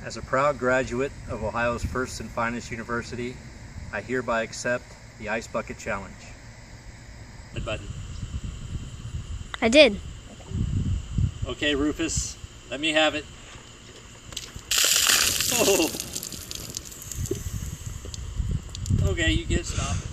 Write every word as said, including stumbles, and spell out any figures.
As a proud graduate of Ohio's first and finest university, I hereby accept the Ice Bucket Challenge. Red button. I did. Okay, Rufus, let me have it. Oh. Okay, you get stopped.